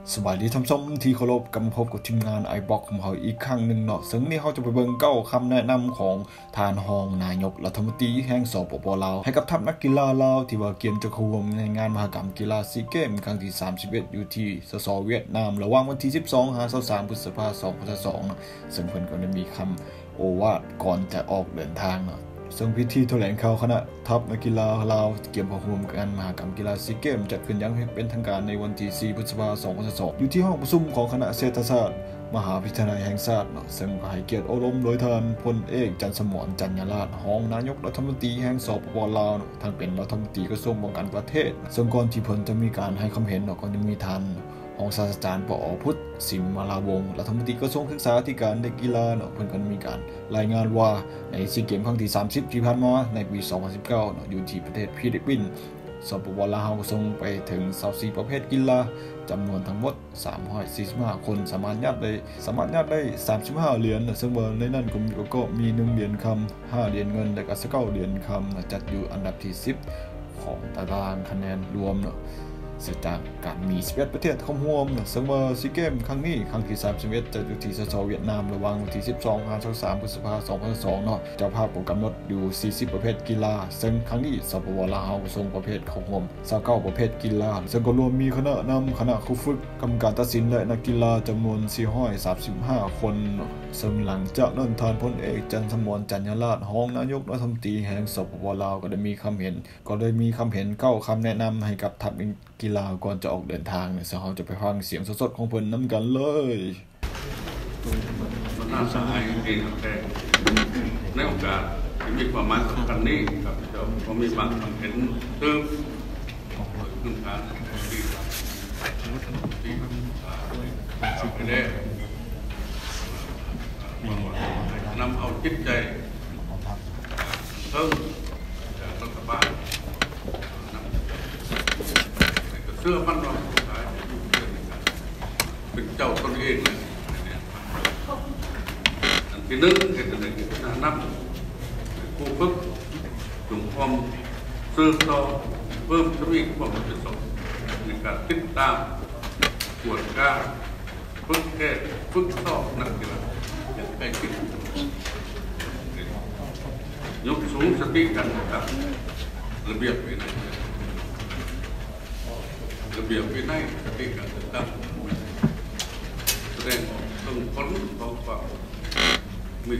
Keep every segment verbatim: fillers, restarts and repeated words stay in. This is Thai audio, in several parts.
สบายดีท่านผู้ชมที่เคารพกำพบกับทีมงานไอบ็อกของเขาอีกครั้งหนึ่งเนาะซึ่งนี่เขาจะไปเบิ่งเก้าคำแนะนำของทานรองนายกรัฐมนตรีแห่งสปปลาวให้กับทัพนักกีฬาลาวที่ว่าเกียมจะเข้าร่วมในงานมหกรรมกีฬาซีเกมครั้งที่สามสิบเอ็ดอยู่ที่สสเวียดนามระหว่างวันที่สิบสองถึงยี่สิบสามพฤษภาคมสองพันยี่สิบสองเนาะซึ่งเพิ่นก็ได้มีคำโอวาทก่อนจะออกเดินทางเนาะซึ่งพิธีแถลงข่าวคณะทัพนักกีฬาลาวเกี่ยวกับร่วมกันมหกรรมกีฬาซีเกมจัดขึ้นอย่างเป็นทางการในวันที่สี่พฤษภาคมสองพันยี่สิบสองอยู่ที่ห้องประชุมของคณะเศรษฐศาสตร์มหาวิทยาลัยแห่งชาติซึ่งให้เกียรติอบรมโดยท่านพลเอกจันทร์สมรจันยราชรองนายกรัฐมนตรีแห่งสปปลาวทั้งเป็นรัฐมนตรีกระทรวงป้องกันประเทศซึ่งก่อนที่เพิ่นจะมีการให้ความเห็นก็จะมีท่านรองศาสตราจารย์ปอพุทธสิมมาลาวงศ์รัฐมนตรีกระทรวงศึกษาธิการและกีฬาเนาะเพิ่นก็มีการรายงานว่าในซีเกมครั้งที่สามสิบที่ผ่านมาในปีสองพันสิบเก้าเนาะอยู่ที่ประเทศฟิลิปปินส์สปปลาวส่งไปถึงยี่สิบสี่ประเภทกีฬาจำนวนทั้งหมดสามร้อยสี่สิบห้าคนสามารถยัดได้สามารถยัดได้สามสิบห้าเหรียญซึ่งว่าในนั้นก็มีก็มีหนึ่งเหรียญคำห้าเหรียญเงินและก็สิบเก้าเหรียญคำจัดอยู่อันดับที่สิบของตารางคะแนนรวมเนาะเสร็จจากการมีสิบเอ็ดประเทศเข้าร่วมซึ่งว่าซีเกมครั้งนี้ครั้งที่สามสิบเอ็ดจะอยู่ที่สสเวียดนามระหว่างวันที่สิบสองถึงยี่สิบสามพฤษภาคมสองพันยี่สิบสองเนาะเจ้าภาพก็กำหนดอยู่สี่สิบประเภทกีฬาซึ่งครั้งนี้สปปลาวส่งประเภทเข้าร่วมยี่สิบเก้าประเภทกีฬาซึ่งก็รวมมีคณะนำคณะครูฝึกกรรมการตัดสินและนักกีฬาจำนวนสี่ร้อยสามสิบห้าคนซึ่งหลังจากนั้นท่านพลเอกจันทร์สมรจันยราชรองนายกรัฐมนตรีแห่งสปปลาวก็ได้มีคำเห็นก็ได้มีคำเห็นเก้าคำแนะนำให้กับทัพกีฬาก่อนจะออกเดินทางเนี่ยเราจะไปฟังเสียงสดๆของเพิ่นนำกันเลยมันน่าสหายจริงๆแต่ในโอกาสที่มีความหมายสำคัญนี้ครับเจ้าก็มีบางความเห็นเติมขึ้นการที่ที่ไปได้นำเอาจิตใจเพิ่มจากรัฐบาลเสื้อมันเราเป็นเจ้าตนเองเลยอันที่หนึ่งเหตุหนึ่งนับผู้ฝึกถึงความซื้อต่อเพิ่มทวีความเป็นสมในการติดตามตรวจการฝึกแก้ฝึกสอบนักกีฬาอย่างใกล้ชิดยกสูงสติกันกับระเบียบวินัยระเบียบวินัยสติกันกับแสดงต้องผลของความมี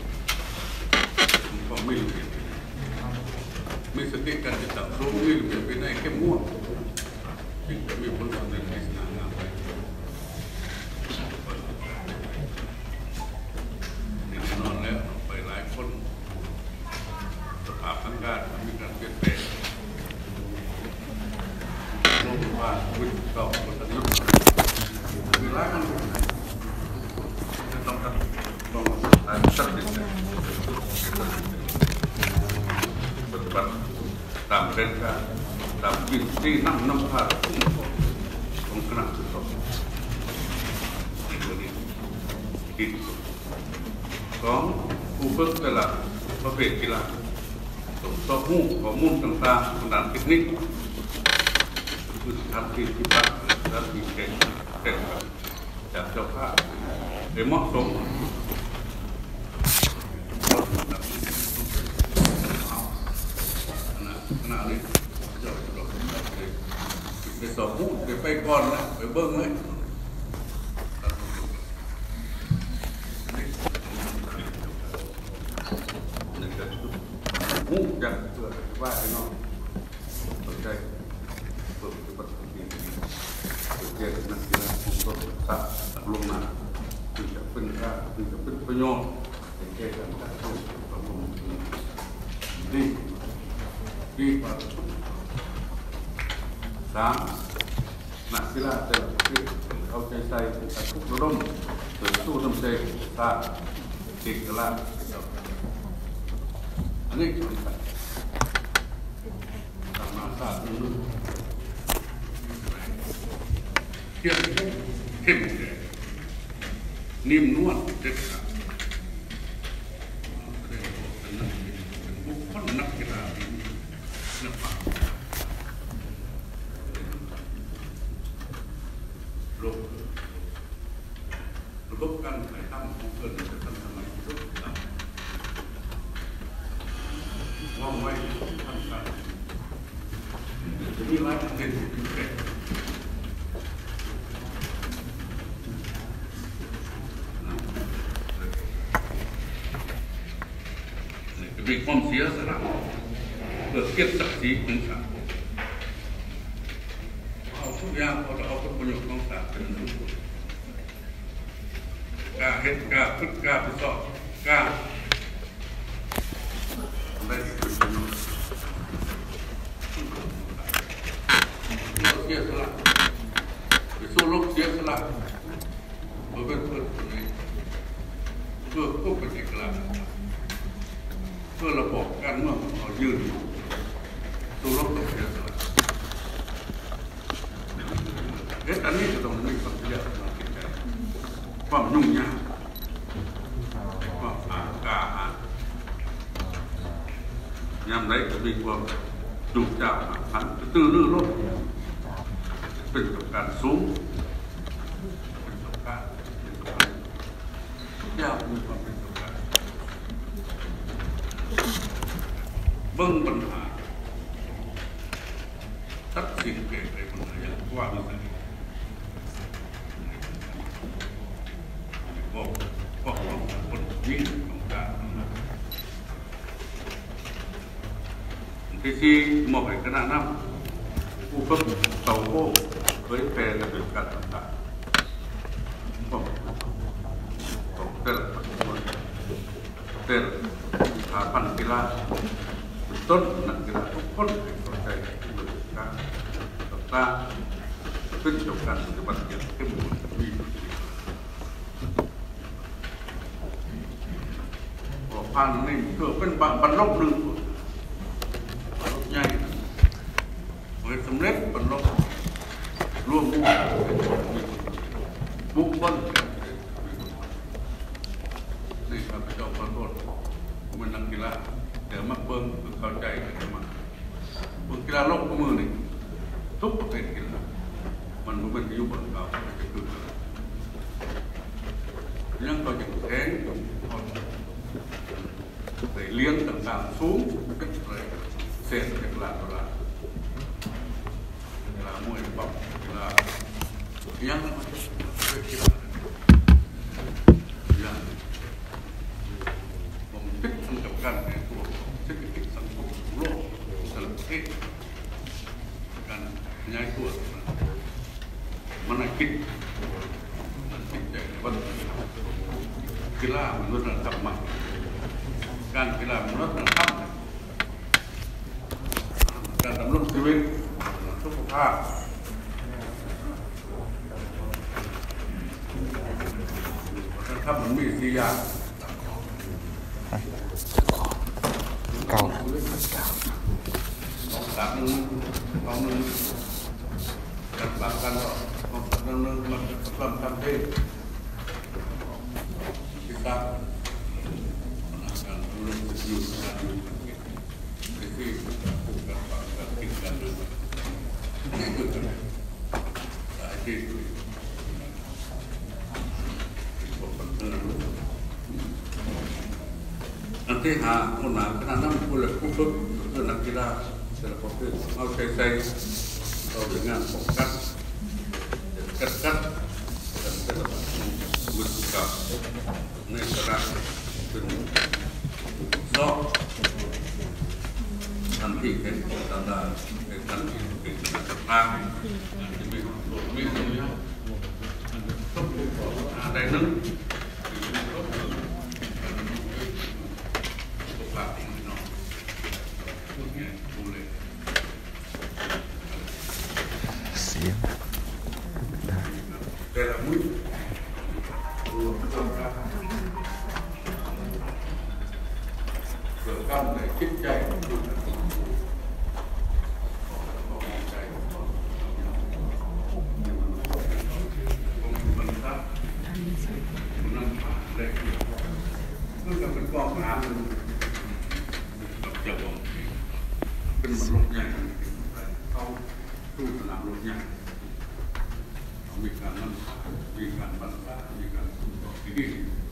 ความมีระเบียบมีสติการติดตามสูงมีระเบียบวินัยเข้มงวดจึงจะมีผลสำเร็จในสนามงานไปแน่นอนแล้วไปหลายคนสภาพทางการมีการเปลี่ยนแปลงโลกว่าวิกฤตต่อคนทั้งนั้นเวลามันจะต้องทำต้องทำสักนิดนึงปฏิบัติตามเส้นการตามวิธีนั่งน้ำผ้าของคณะสุดท้ายในวันนี้ที่สองผู้ฝึกแต่ละประเภทกีฬาต้องสอบหูข้อมูลต่างๆทางด้านเทคนิคคือทำที่ที่พักและที่เก่งเก่งจากเจ้าภาพให้เหมาะสมขณะนี้เจ้าไปสอบหูไปไปก่อนนะไปเบิ้งเลยหูจังเพื่อว่าไอ้น้องสนใจเปิดปฏิบัติการเปิดแยกนักกีฬาผู้ประกอบการลงมาคือจะเป็นค่าคือจะเป็นประโยชน์ในแก้การต่อสู้ประมงดีดีกว่าสามนักกีฬาแต่ละประเภทเอาใจใส่ทุกร่มต่อสู้ทำใจตาเอกลักษณ์อันนี้คือการทำมาสร้างนู่นเข้มเข้มแข็งนิ่มนวลเด็ดขาดเป็นบุคคลนักกีฬาที่นักปั่นโลกระบบการถ่ายทำของเกินจะทำทำไมทุกอย่างว่างไว้ทำการจะมีหลายประเด็นที่เกิดมีความเสียสละเพื่อเก็บศักดิ์ศรีของชาติเอาทุกอย่างเราจะเอาผลประโยชน์ของชาติเป็นทุกคนกล้าเฮ็ดกล้าฝึกกล้าไปสอบกล้าได้เป็นประโยชน์เราเสียสละไปสู้รบเสียสละเพื่อเป็นเพื่อนคนนี้เพื่อควบคุมเอกลักษณ์เพื่อระบบการเมืองของเรายืนสู้รบกับเสียสละเฮ็ดอันนี้จะต้องมีความพยายามความคิดใจความยุ่งยากความอ่านกล้าอ่านยามใดก็มีความจุกจับหันตื้อลื้อรถเป็นกับการสูงเป็นกับการเป็นกับการทุกอย่างมีความเป็นกับการเบิ้งปัญหาทัดสิ่งเกิดในปัญหาอย่างกว้างขวางก็ก็ของคนยิ่งของการที่ที่มอบให้คณะน้ำผู้ฝึกเต่าโก้เผยแพร่ระเบียบการต่างๆก็ต้องเต้นเต้นสถาบันกีฬาต้นนักกีฬาทุกคนให้สนใจเรื่องการต่างๆขึ้นกับการปฏิบัติอย่างเข้มข้นมีผ่านนี่เกิดเป็นบรรลุหนึ่งบรรลุใหญ่เมื่อสำเร็จบรรลุร่วมบุคคลนี่ครับพระเจ้าขอโทษผมเป็นนักกีฬาแต่มาเบิ่งเข้าใจกันมาเบิ่งกีฬาโลกมือนี่ทุกประเภทกีฬามันมันเป็นยุคบนเก่าจะคือยังก็ยังแข็งไปเลี้ยงต่างๆสูงเป็นอะไรเศษเป็นกีฬากีฬากีฬามวยปั๊บกีฬายังมันเป็นกีฬายังผมติดมันกับการในตัวเศรษฐกิจสังคมโลกแต่ละประเทศการย้ายตัวมันคิดมันคิดใจว่ากีฬามันรู้ระดับใหม่การกีฬามันลดระดับการดำรงชีวิตสุขภาพถ้ามันมีสี่อย่างเก่าสองสามหนึ่งสองหนึ่งกันบางกันก็สองสามหนึ่งหนึ่งมันก็ทำได้ที่ตั้งอยู่การอยู่ที่ผูกกันปากกันติดกันนี่คือกันสายที่อันที่หาคนหนาขนาดนั้นผู้เล่นผู้ฝึกเพื่อนักกีฬาแต่ละประเภทเอาใจใส่เราเดินงานของกันกัดกัดกันเป็นแบบมือกับในสระเป็นซอกทันทีเห็นทันได้เป็นทันทีเป็นทันทางจะมีมีอะไรต้องได้นึงเสียงแต่ละมือเกิดการในคิดใจมันก็เป็นกองน้ำมันจะบอกเป็นมันลงใหญ่เขาตู้สนามรถใหญ่มีการนำมีการบันทึกมีการที่ดี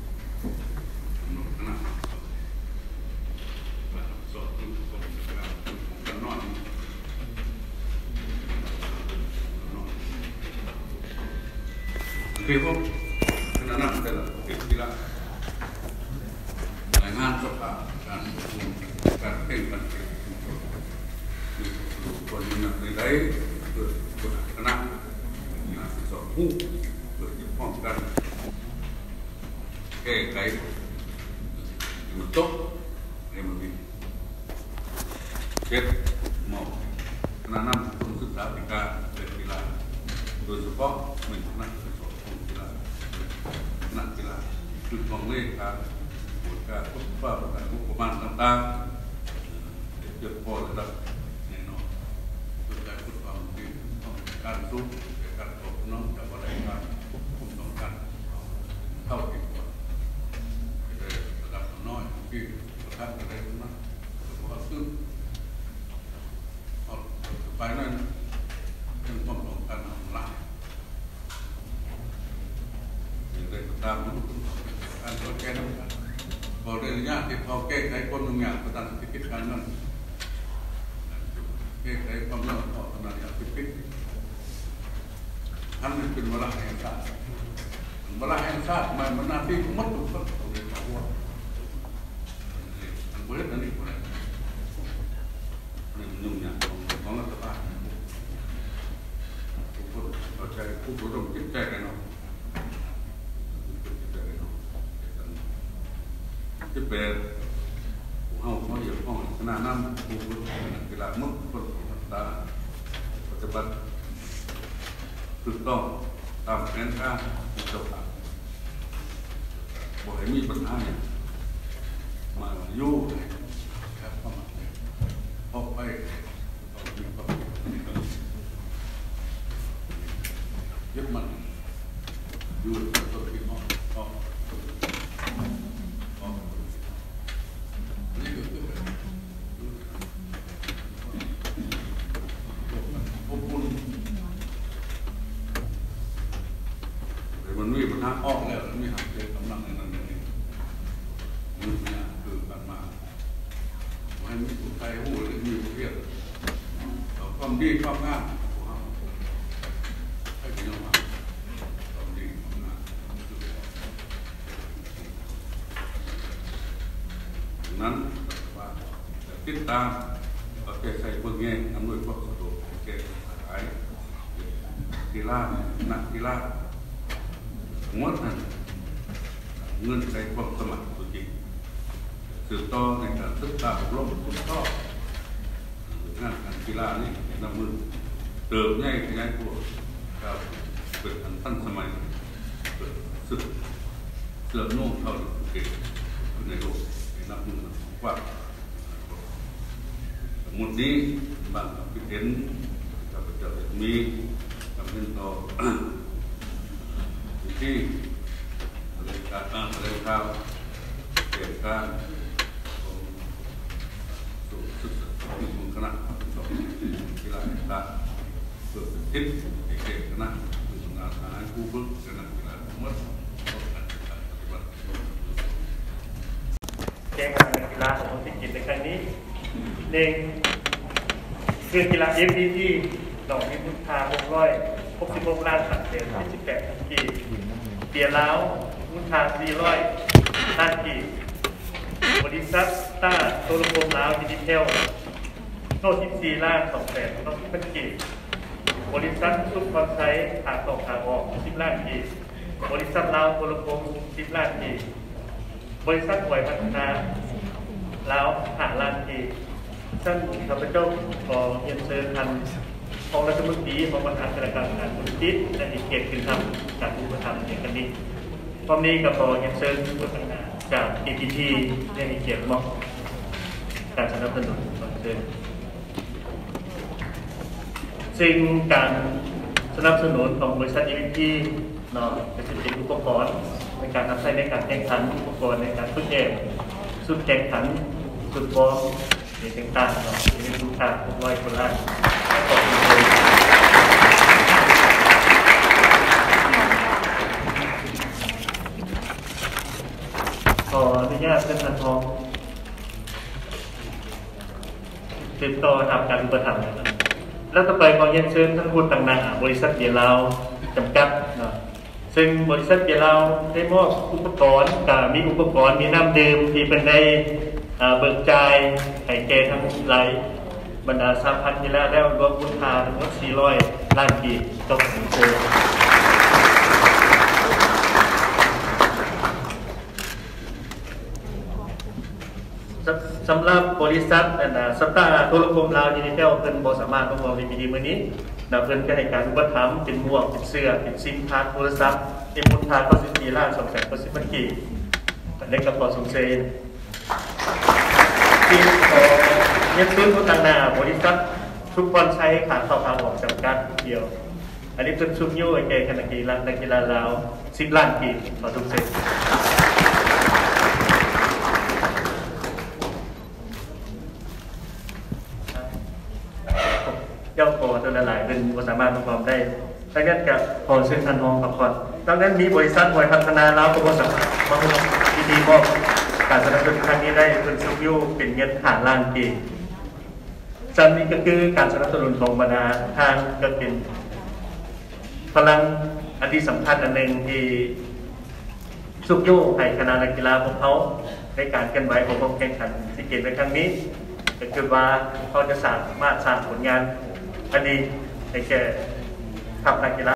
นะสอบทุกคนกันนอนที่พวกนั้นนั่นเป็นเกี่ยวกับรายงานสภาการการเพ่งการเพ่งคนนั้นในได้เกิดคนคณะงานสอบผู้เกิดยึดป้องกันแก้ไขมันตกในมันมีเจ็ดหมอคณะนั้นคนศึกษาธิการเป็นกีฬาโดยเฉพาะหนึ่งคณะสอบผู้กีฬาคณะกีฬาจุดของเลขการบทการทุกฝ่ายการงบประมาณต่างๆเกี่ยวกับระดับแน่นอนส่วนการพูดความจริงต้องการสู้การตกน้องจากอะไรการคุมต้องการเข้าถึงก่อนระดับน้อยที่ประทับอะไรนั้นเพราะซึ่งไปนั้นเป็นความต้องการหลักอย่างไรก็ตามการตรวจแก้ปัญหาพอได้ระยะที่เขาแก้ไขความยุ่งยากประการที่คิดการนั้นแก้ไขความยากต่อขนาดที่คิดท่านเป็นเวลาแห่งชาติเวลาแห่งชาติมันมันหน้าที่ของมัดทุกคนเราเรียนรู้ว่าอันเบิร์ดอันนี้คนนั้นนี่มันยุ่งยากของรัฐบาลทุกคนเข้าใจผู้รู้ต้องคิดใจกันเนาะที่เป็นผู้เอาเขาอยู่ห้องคณะน้ำผู้รู้กีฬามุกคนตาปฏิบัติถูกต้องตามแผนการที่จบแล้วบอกให้มีปัญหาเนี่ยมาอยู่ครับเข้ามาพบไปเอามีความยึดมันอยู่ตัวที่ห้องก็มันมีปัญหาออกแล้วมีหักเกิดกำลังในนั้นเองมันเนี่ยคือการมาให้มีผู้ไทยหูหรือมีผู้เรียกความดีความงามของเราให้เป็นยังไงความดีความงามนั้นว่าติดตามประเทศไทยเพื่อเงี้ยอำนวยความสะดวกแก่สายกีฬานักกีฬางดนั้นเงินใช้ความสมัครตัวจริงสืบต่อในการศึกษาอบรมคุณพ่องานการกีฬานี่นำมือเติมง่ายง่ายกว่าการเปิดทันทันสมัยเปิดสึกเสื่อมโน้มเข้าเก่งในโลกในนับมือกว่าสมุดนี้บางพิเศษกับจะมีคำนึงต่อที่รายการตั้งรายการเกี่ยวกับการสู่ศึกษาของคณะสอนกีฬาต่างๆเพื่อเป็นทิศเกี่ยวกับคณะผู้ทำงานทหารผู้ฝึกคณะกีฬาทั้งหมดต้องการการปฏิบัติแก้การกีฬาของที่กิจในครั้งนี้หนึ่งคือกีฬา เอฟ บี ที ดอกพิมพ์ทาหกร้อยหกสิบหกล้านสัตว์เศษที่สิบแปดทันกีเปียแล้วมุนทาสี่ร้อยล้านกีบริษัทต้าโทรโคมลาวดิจิทัลโน้ตสิบสี่ล้านสองแสนต้องเป็นกีบริษัทซุปคอนไซต์ขาต่อขาออกสิบล้านกีบริษัทลาวโทรโคมสิบล้านกีบริษัทหวยพัฒนาลาวหาล้านกีท่านข้าพเจ้าขอเรียนเชิญท่านของรัฐมนตรีของประธานคณะกรรมการบริษัทและอีกเขตคือทำการอุปถัมภ์ในกันนี้พร้อมนี้กับขอเรียนเชิญผู้ประกาศจาก อี พี ที ในอีกเขตมอบการสนับสนุนขอเชิญซึ่งการสนับสนุนของบริษัท อี พี ที เนาะจะเป็นอุปกรณ์ในการทำใช้ในการแข่งขันอุปกรณ์ในการฝึกเองสุดแข่งขันสุดฟอร์มในต่างๆเนาะในทุกทางทุกร้อยคนละขอบคุณขออนุญาตเป็นทางทองติดต่อทำการอุปถัมภ์แล้วต่อไปขอเรียนเชิญท่านผู้ต่างหน้าบริษัทเบียร์ลาวจำกัดนะซึ่งบริษัทเบียร์ลาวได้มอบอุปกรณ์กับมีอุปกรณ์มีน้ำดื่มที่เป็นได้เบิกจ่ายให้แก่ทั้งหลายบรรดาสาพันธ์กีฬาแล้วรวมมูลค่าทั้งหมดสี่ร้อยล้านกีบต่อสิงโตสำหรับบริษัทสตาร์โทรคมลาวดิจิทัลเพิ่นบ่สามารถมาบอกในปีนี้มื้อนี้นะเพิ่นก็ให้การอุปถัมภ์เป็นหมวกเป็นเสื้อเป็นซิมการ์ดโทรศัพท์เป็นมูลค่าก็สิบสี่ล้านสองแสนเก้าสิบพันกีบได้กับพอสมเซนที่ขอเรียนเชิญผู้ต่างหน้าบริษัททุกคนใช้ขาเข้าขาออกจำกัดเดียวอันนี้เพิ่นชุบยุ่ยแก่คณะกีฬานักกีฬาลาวสิบล้านกีบพอสมเซนเจ้าขอตัวละหลายเป็นบริษัทสามารถประกอบได้ดังนั้นกับขอเชิญท่านรองพักผ่อนดังนั้นมีบริษัทหน่วยพัฒนาลาวก็บริษัทมาลงที่ดีมอบการสนับสนุนครั้งนี้ได้เป็นซุปยูเป็นเงินหาล้านกีจันนี้ก็คือการสนับสนุนของบรรดาทางก็เป็นพลังอันที่สำคัญอันหนึ่งที่ซุปยูให้คณะนักกีฬาพวกเขาในการเคลื่อนไหวของพวกแข่งขันซีเกมในครั้งนี้ก็คือว่าเขาจะสามารถสร้างผลงานอันนี้ให้แก่ทัพนักกีฬา